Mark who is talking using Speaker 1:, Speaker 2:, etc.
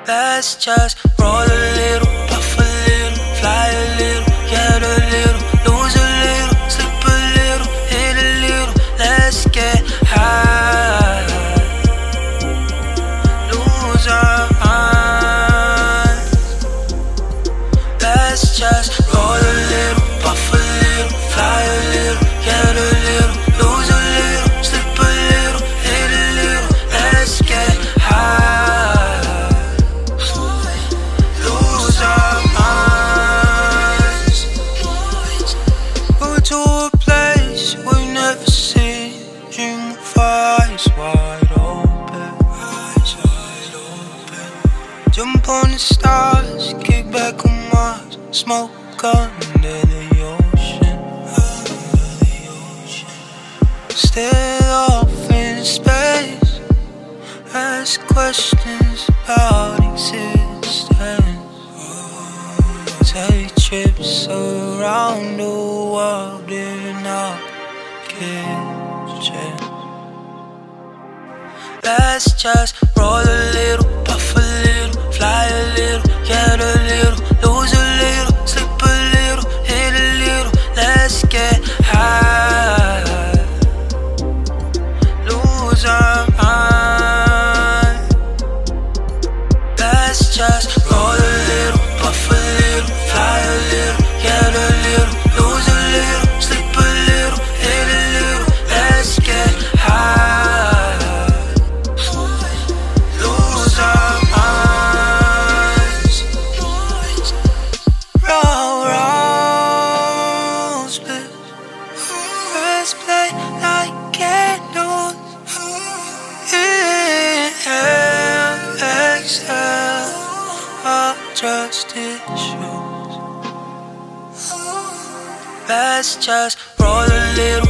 Speaker 1: Let's just roll a little, puff a little, fly a little, get a little, lose a little, slip a little, hit a little. Let's get high, lose our minds. Let's just roll a little, puff a little, fly a little, get a little, lose a little, slip a little, hit a little. Let's get high. To a place we've never seen, dream of eyes wide open, jump on the stars, kick back on Mars, smoke under the ocean, stare off in space, ask questions about existence, take trips around the world in our kitchen. Let's just roll a little, puff a little, fly a little, get a little, lose a little, slip a little, hit a little. Let's get high, lose our mind. Let's just roll a little, puff a little, fly a little, get a little, lose a little, slip a little, hit a little. Let's get high, lose our minds. Roll, roll, split, press play like candles. Inhale, exhale, our trust issues. Let's just roll a little,